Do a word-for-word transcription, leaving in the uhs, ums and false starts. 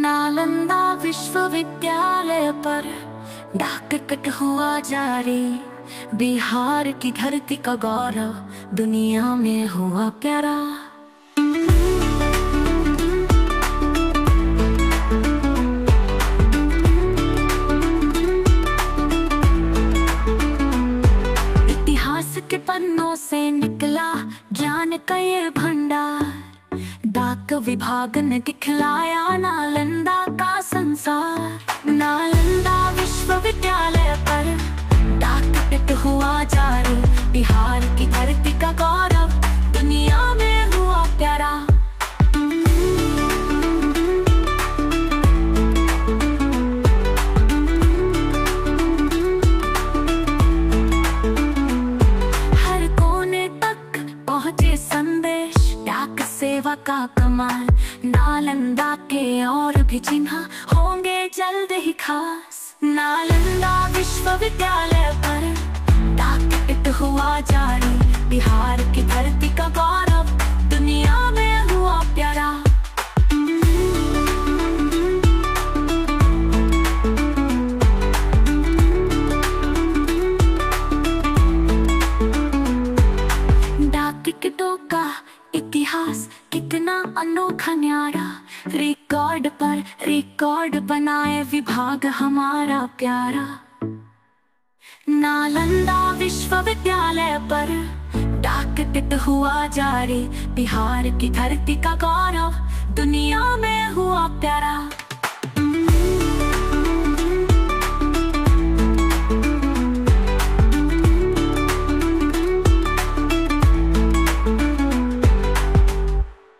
नालंदा विश्वविद्यालय पर डाक टिकट हुआ जारी। बिहार की धरती का गौरव दुनिया में हुआ प्यारा। इतिहास के पन्नों से निकला ज्ञान का ये भंडार। डाक विभाग ने दिखलाया नालंदा का संसार। नालंदा विश्वविद्यालय पर डाक टिकट हुआ जारी। बिहार की धरती का गौरव दुनिया में हुआ प्यारा। हर कोने तक पहुंचे संदेश डाक सेवा का कमाल। नालंदा के और भी चिन्ह होंगे जल्द ही खास। नालंदा विश्वविद्यालय पर डाक टिकट हुआ जारी। बिहार की धरती का गौरव दुनिया में हुआ प्यारा। डाक टिकटों का इतिहास कितना अनोखा न्यारा। रिकॉर्ड पर रिकॉर्ड बनाए विभाग हमारा प्यारा। नालंदा विश्वविद्यालय पर डाक टिकट हुआ जारी। बिहार की धरती का गौरव दुनिया में हुआ प्यारा।